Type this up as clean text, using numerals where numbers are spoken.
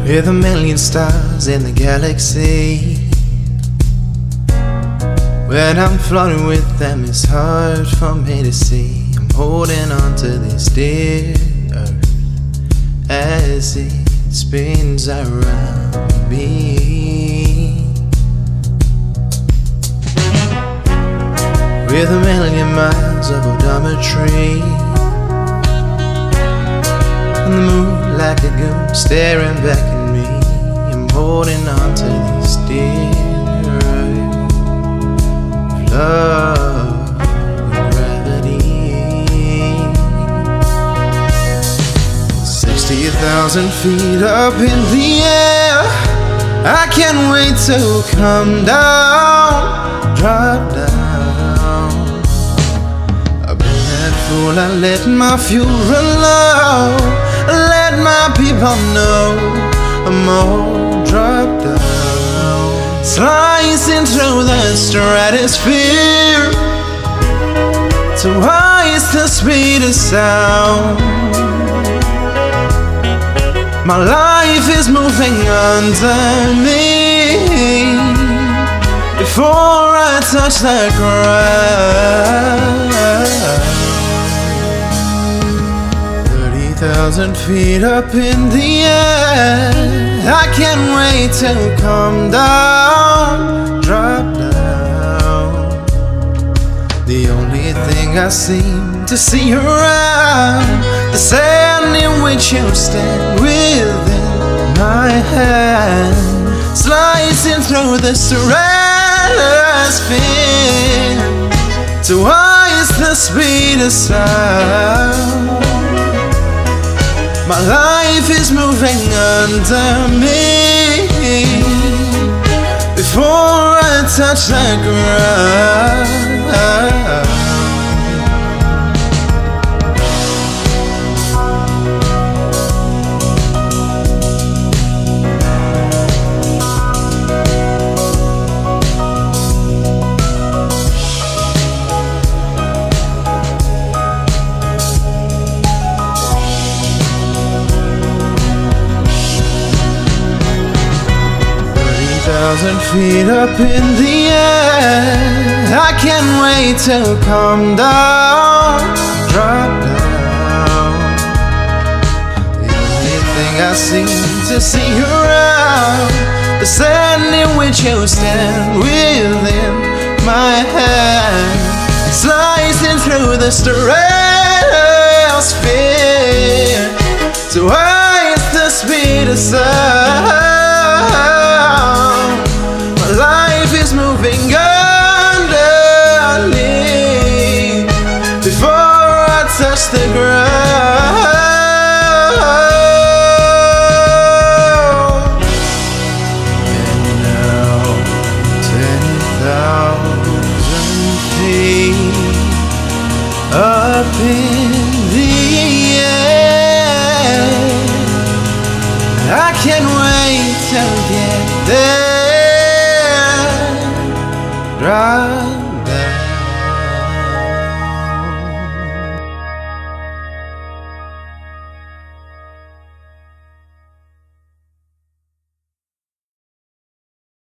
With a million stars in the galaxy, when I'm floating with them, it's hard for me to see. I'm holding on to this dear earth as it spins around me. With a million miles of odometry, and the moon like a goon staring back at me, I'm holding on to this dear earth, love and gravity. 60,000 feet up in the air, I can't wait to come down, drop down. I've been that fool, I let my fuel run low, let my people know I'm all dropped down, slicing through the stratosphere to twice the speed of sound. My life is moving under me before I touch the ground. 30,000 feet up in the air, I can't wait to come down, drop down. The only thing I seem to see around, the sand in which you stand within my hand, slicing through the stratosphere to twice the speed of sound. My life is moving under me before I touch the ground. 30,000 feet up in the air, I can't wait to come down, drop down. The only thing I seem to see around, the sand in which you stand within my hand, slicing through the stratosphere to twice the speed of sound. My life is moving underneath before I touch the ground. And now 10,000 feet up in the air, I can't wait to get there. Drive